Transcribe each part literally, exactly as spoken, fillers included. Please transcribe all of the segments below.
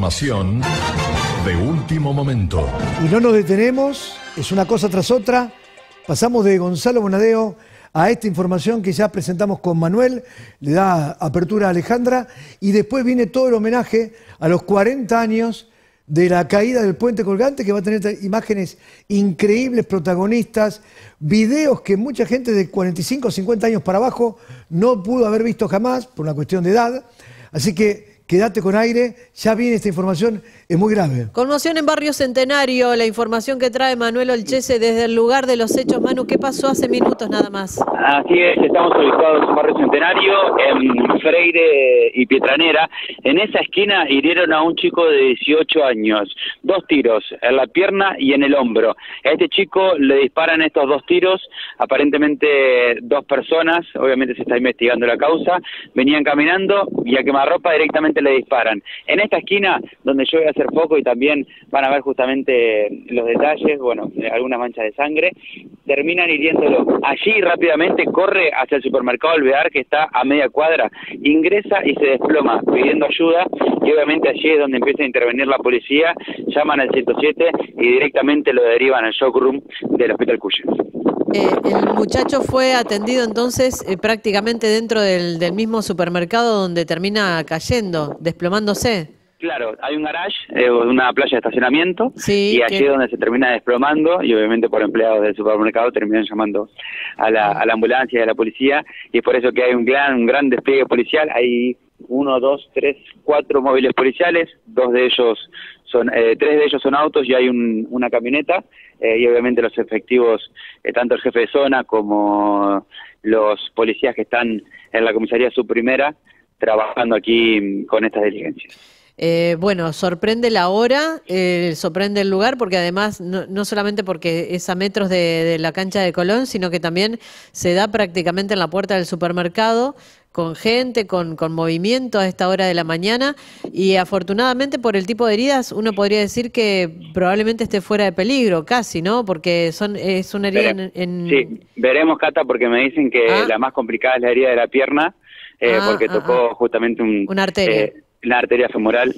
Información de último momento. Y no nos detenemos, es una cosa tras otra. Pasamos de Gonzalo Bonadeo a esta información que ya presentamos con Manuel, le da apertura a Alejandra, y después viene todo el homenaje a los cuarenta años de la caída del puente colgante, que va a tener imágenes increíbles, protagonistas, videos que mucha gente de cuarenta y cinco o cincuenta años para abajo no pudo haber visto jamás por una cuestión de edad. Así que quédate con aire, ya viene esta información, es muy grave. Conmoción en Barrio Centenario, la información que trae Manuel Olchese desde el lugar de los hechos. Manu, ¿qué pasó hace minutos nada más? Así es, estamos ubicados en Barrio Centenario, en Freire y Pietranera. En esa esquina hirieron a un chico de dieciocho años, dos tiros, en la pierna y en el hombro. A este chico le disparan estos dos tiros, aparentemente dos personas, obviamente se está investigando la causa, venían caminando y a quemarropa directamente le disparan. En esta esquina, donde yo voy a hacer foco y también van a ver justamente los detalles, bueno, algunas manchas de sangre, terminan hiriéndolo. Allí rápidamente corre hacia el supermercado Alvear, que está a media cuadra, ingresa y se desploma pidiendo ayuda, y obviamente allí es donde empieza a intervenir la policía, llaman al ciento siete y directamente lo derivan al shock room del Hospital Cuyo. Eh, el muchacho fue atendido entonces eh, prácticamente dentro del, del mismo supermercado donde termina cayendo, desplomándose. Claro, hay un garage, eh, una playa de estacionamiento, sí, y allí que... es donde se termina desplomando, y obviamente por empleados del supermercado terminan llamando a la, a la ambulancia y a la policía, y es por eso que hay un gran, un gran despliegue policial. Hay uno, dos, tres, cuatro móviles policiales, dos de ellos son, eh, tres de ellos son autos y hay un, una camioneta, eh, y obviamente los efectivos, eh, tanto el jefe de zona como los policías que están en la comisaría subprimera, trabajando aquí con estas diligencias. Eh, bueno, sorprende la hora, eh, sorprende el lugar, porque además no, no solamente porque es a metros de, de la cancha de Colón, sino que también se da prácticamente en la puerta del supermercado, con gente, con, con movimiento a esta hora de la mañana, y afortunadamente por el tipo de heridas uno podría decir que probablemente esté fuera de peligro, casi, ¿no? Porque son es una herida en, en... Sí, veremos, Cata, porque me dicen que ¿Ah? la más complicada es la herida de la pierna, eh, ah, porque tocó ah, justamente un... una arteria. Eh, la arteria femoral,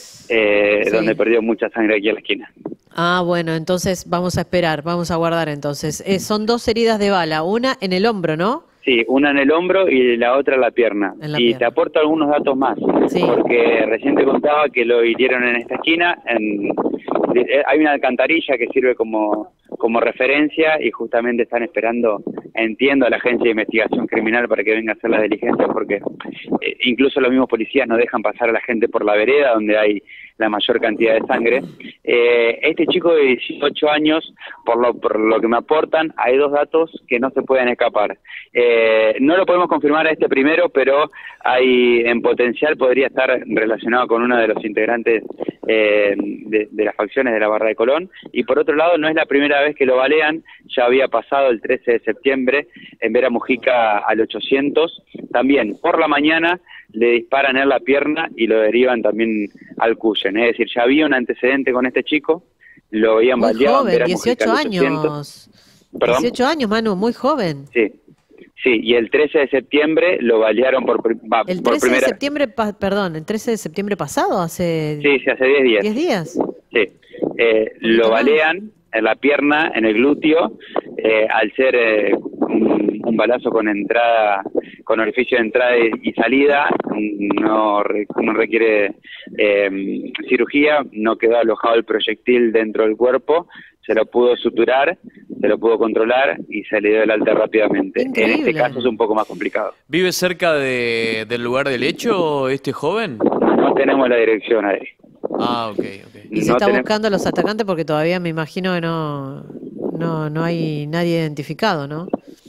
eh, sí. donde perdió mucha sangre aquí en la esquina. Ah, bueno, entonces vamos a esperar, vamos a guardar entonces. Eh, son dos heridas de bala, una en el hombro, ¿no? Sí, una en el hombro y la otra en la pierna. En la y pierna. Te aporto algunos datos más, sí. porque recién te contaba que lo hirieron en esta esquina. En, hay una alcantarilla que sirve como, como referencia, y justamente están esperando, entiendo, a la Agencia de Investigación Criminal para que venga a hacer las diligencias, porque eh, incluso los mismos policías no dejan pasar a la gente por la vereda donde hay la mayor cantidad de sangre. Eh, este chico de dieciocho años, por lo, por lo que me aportan, hay dos datos que no se pueden escapar. Eh, no lo podemos confirmar a este primero, pero hay en potencial podría estar relacionado con uno de los integrantes eh, de, de las facciones de la Barra de Colón. Y por otro lado, no es la primera vez que lo balean, ya había pasado el trece de septiembre en Vera Mujica al ochocientos, también por la mañana le disparan en la pierna y lo derivan también al Cuyen. Es decir, ya había un antecedente con este chico, lo habían muy baleado joven, en Vera dieciocho Mujica al ochocientos. Años. ¿Perdón? dieciocho años, Manu, muy joven. Sí. Sí, y el trece de septiembre lo balearon por, va, el por trece primera... de septiembre, pa, perdón, el trece de septiembre pasado, hace... Sí, sí, hace diez días. diez días. Sí, eh, lo balean en la pierna, en el glúteo, eh, al ser eh, un, un balazo con entrada, con orificio de entrada y salida, no, no requiere eh, cirugía, no quedó alojado el proyectil dentro del cuerpo, se lo pudo suturar, se lo pudo controlar y se le dio el alta rápidamente. Increíble. En este caso es un poco más complicado. ¿Vive cerca de, del lugar del hecho este joven? No tenemos la dirección ahí. Ah, ok, ok. Y se no está tenemos... buscando a los atacantes porque todavía me imagino que no, no, no hay nadie identificado, ¿no?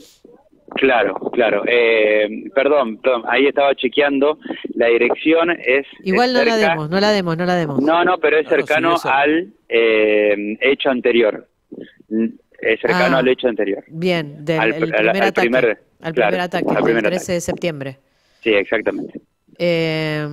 Claro, claro. Eh, perdón, perdón, ahí estaba chequeando. La dirección es... Igual es no cerca... la demos, no la demos, no la demos. No, no, pero es cercano no, no, sí, es al eh, hecho anterior. Es cercano ah, al hecho anterior. Bien, del al, el primer al, ataque. Primer, al claro, primer ataque, al el primer trece ataque. de septiembre. Sí, exactamente. Eh,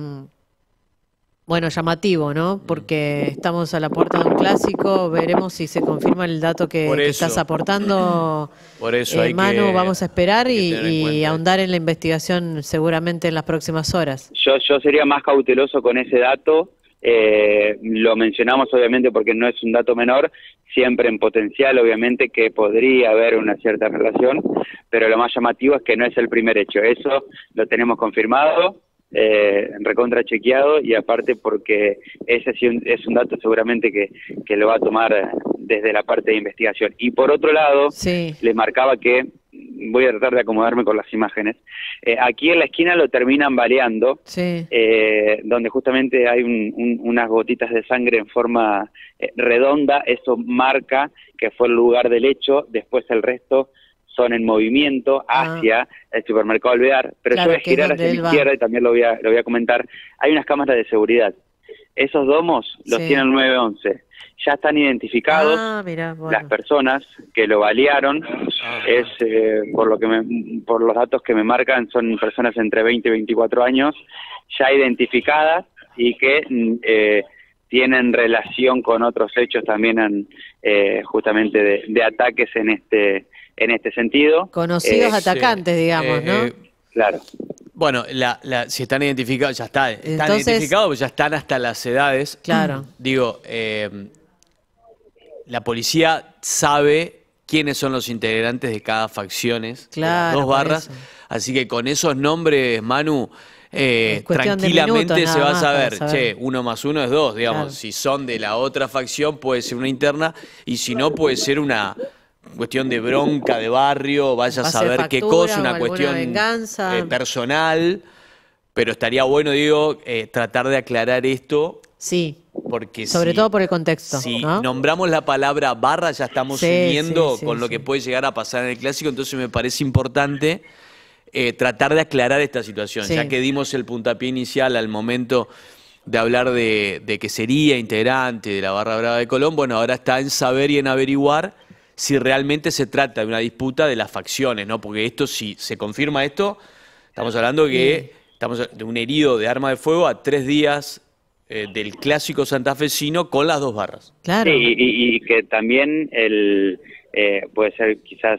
bueno, llamativo, ¿no? Porque estamos a la puerta de un clásico, veremos si se confirma el dato que, que estás aportando. Por eso eh, hay Manu, que, vamos a esperar y, y cuenta, ahondar en la investigación seguramente en las próximas horas. Yo, yo sería más cauteloso con ese dato, Eh, lo mencionamos obviamente porque no es un dato menor, siempre en potencial obviamente que podría haber una cierta relación, pero lo más llamativo es que no es el primer hecho, eso lo tenemos confirmado, eh, recontra chequeado, y aparte porque ese sí un, es un dato seguramente que, que lo va a tomar desde la parte de investigación. Y por otro lado, sí. le marcaba que, voy a tratar de acomodarme con las imágenes, eh, aquí en la esquina lo terminan baleando, sí. eh, donde justamente hay un, un, unas gotitas de sangre en forma eh, redonda, eso marca que fue el lugar del hecho, después el resto son en movimiento hacia ah. el supermercado Alvear, pero claro, yo voy a girar hacia la izquierda y también lo voy a, lo voy a comentar. Hay unas cámaras de seguridad, esos domos los sí. tiene el nueve once, ya están identificados ah, mirá, bueno. las personas que lo balearon, ah. es eh, por lo que me, por los datos que me marcan son personas entre veinte y veinticuatro años, ya identificadas y que eh, tienen relación con otros hechos también en, eh, justamente de, de ataques en este en este sentido. Conocidos eh, atacantes, sí. digamos, eh, ¿no? Eh, claro. Bueno, la, la, si están identificados, ya está. Están Entonces, identificados, pues ya están hasta las edades. Claro. Digo, eh, la policía sabe quiénes son los integrantes de cada facciones, claro, dos barras. Así que con esos nombres, Manu, eh, tranquilamente minutos, se va a saber, saber, che, uno más uno es dos, digamos. Claro. Si son de la otra facción, puede ser una interna, y si no, puede ser una cuestión de bronca de barrio, vaya a saber factura, qué cosa, una cuestión eh, personal, pero estaría bueno, digo, eh, tratar de aclarar esto. Sí, porque sobre si, todo por el contexto. Si ¿no? nombramos la palabra barra, ya estamos sí, uniendo sí, sí, con sí. lo que puede llegar a pasar en el clásico, entonces me parece importante eh, tratar de aclarar esta situación, sí. ya que dimos el puntapié inicial al momento de hablar de, de que sería integrante de la Barra Brava de Colón. Bueno, ahora está en saber y en averiguar si realmente se trata de una disputa de las facciones, ¿no? Porque esto, si se confirma esto, estamos hablando que sí. estamos de un herido de arma de fuego a tres días eh, del clásico santafesino con las dos barras. Claro. Sí, y, y que también el eh, puede ser quizás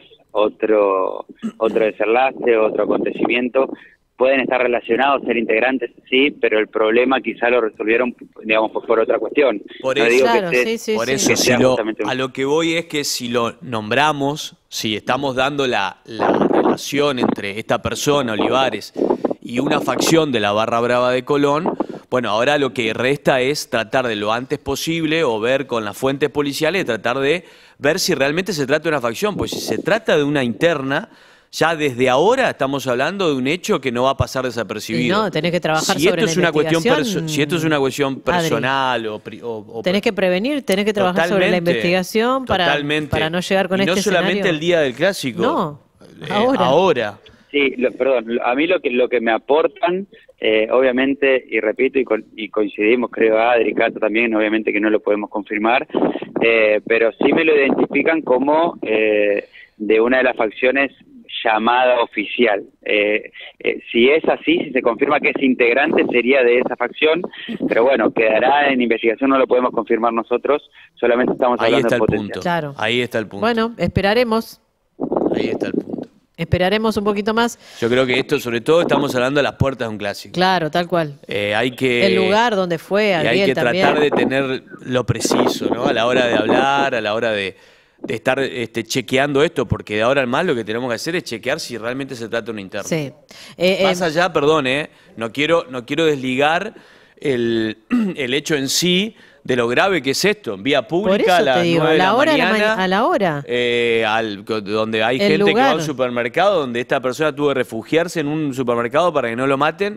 otro otro desenlace, otro acontecimiento. Pueden estar relacionados, ser integrantes, sí, pero el problema quizá lo resolvieron, digamos, por, por otra cuestión. Por no eso, digo claro, que esté, sí, sí, por sí. eso que si lo, un... a lo que voy es que si lo nombramos, si estamos dando la, la relación entre esta persona, Olivares, y una facción de la Barra Brava de Colón, bueno, ahora lo que resta es tratar de lo antes posible o ver con las fuentes policiales, tratar de ver si realmente se trata de una facción, pues si se trata de una interna, ya desde ahora estamos hablando de un hecho que no va a pasar desapercibido. Y no, tenés que trabajar si sobre esto es la una cuestión investigación. Si esto es una cuestión personal o, o, o... Tenés que prevenir, tenés que trabajar sobre la investigación para, para no llegar con y este no solamente escenario. el día del clásico. No, eh, ahora. ahora. Sí, lo, perdón, a mí lo que lo que me aportan, eh, obviamente, y repito, y, co y coincidimos, creo, Adri, Cato también, obviamente que no lo podemos confirmar, eh, pero sí me lo identifican como eh, de una de las facciones llamada oficial. Eh, eh, si es así, si se confirma que es integrante, sería de esa facción, pero bueno, quedará en investigación, no lo podemos confirmar nosotros, solamente estamos Ahí hablando está de el potencial. punto. Claro. Ahí está el punto. Bueno, esperaremos. Ahí está el punto. Esperaremos un poquito más. Yo creo que esto, sobre todo, estamos hablando de las puertas de un clásico. Claro, tal cual. Eh, hay que, el lugar donde fue, y hay que también. tratar de tener lo preciso, ¿no? A la hora de hablar, a la hora de, de estar este, chequeando esto, porque de ahora en más lo que tenemos que hacer es chequear si realmente se trata de una interna. Sí. Eh, Más eh, allá, perdón, eh, no quiero, no quiero desligar el, el hecho en sí de lo grave que es esto, en vía pública, por eso a las te digo, nueve de la la hora mañana, la ma a la hora. Eh, al, donde hay el gente lugar. que va a un supermercado, donde esta persona tuvo que refugiarse en un supermercado para que no lo maten.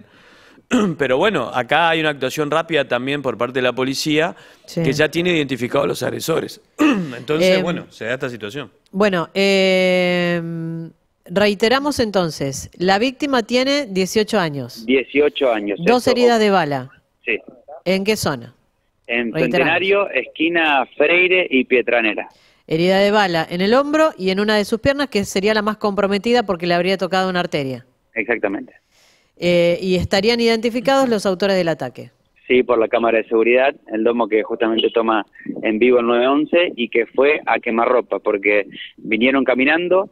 Pero bueno, acá hay una actuación rápida también por parte de la policía, sí, que ya tiene identificados a los agresores. Entonces, eh, bueno, se da esta situación. Bueno, eh, reiteramos entonces, la víctima tiene dieciocho años. dieciocho años. Dos esto, heridas de bala. Sí. ¿En qué zona? En Centenario, esquina Freire y Pietranera. Herida de bala en el hombro y en una de sus piernas, que sería la más comprometida porque le habría tocado una arteria. Exactamente. Eh, y estarían identificados los autores del ataque. Sí, por la cámara de seguridad, el domo que justamente toma en vivo el nueve once y que fue a quemarropa, porque vinieron caminando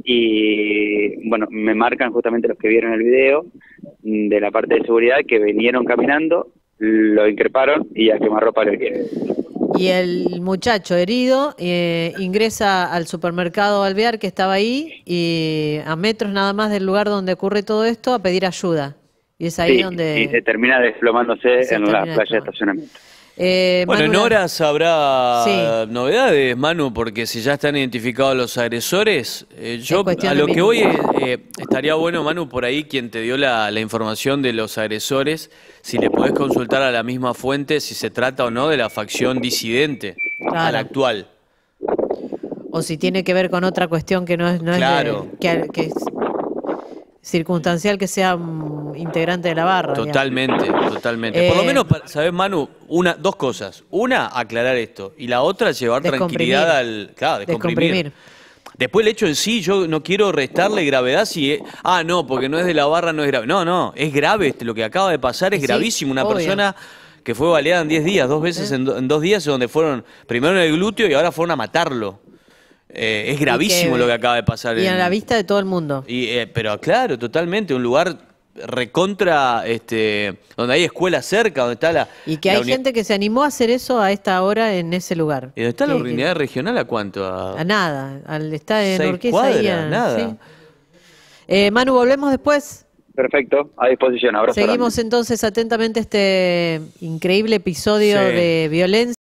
y, bueno, me marcan justamente los que vieron el video de la parte de seguridad que vinieron caminando, lo increparon y a quemarropa lo hirieron. Y el muchacho herido eh, ingresa al supermercado Alvear que estaba ahí y a metros nada más del lugar donde ocurre todo esto a pedir ayuda. Y es ahí sí, donde... y se termina desplomándose se en la playa de estacionamiento. Eh, bueno, Manu, en horas habrá sí. novedades, Manu, porque si ya están identificados los agresores, eh, yo a lo de que voy es, eh, estaría bueno, Manu, por ahí quien te dio la, la información de los agresores, si le podés consultar a la misma fuente si se trata o no de la facción disidente, claro. a la actual. O si tiene que ver con otra cuestión que no es, no claro. es de, que, que es circunstancial que sea um, integrante de la barra. Totalmente, digamos. totalmente. Eh, Por lo menos, ¿sabés, Manu? Una, dos cosas. Una, aclarar esto. Y la otra, llevar tranquilidad al... Claro, descomprimir. descomprimir. Después el hecho en sí, yo no quiero restarle gravedad si... Es, ah, no, porque no es de la barra, no es grave. No, no, es grave. Lo que acaba de pasar es sí, gravísimo. Una obvio. persona que fue baleada en diez días, dos veces ¿Eh? en, do, en dos días, donde fueron primero en el glúteo y ahora fueron a matarlo. Eh, es gravísimo que, lo que acaba de pasar. Y en, a la vista de todo el mundo. Y, eh, pero claro, totalmente, un lugar recontra, este, donde hay escuelas cerca, donde está la... Y que la hay uni... gente que se animó a hacer eso a esta hora en ese lugar. ¿Y dónde está que, la unidad que... regional a cuánto? A, a nada, al está en seis Urquiza cuadras, y a... nada. Sí. Eh, Manu, ¿volvemos después? Perfecto, a disposición. Abrazo Seguimos grande. Entonces atentamente este increíble episodio sí. de violencia.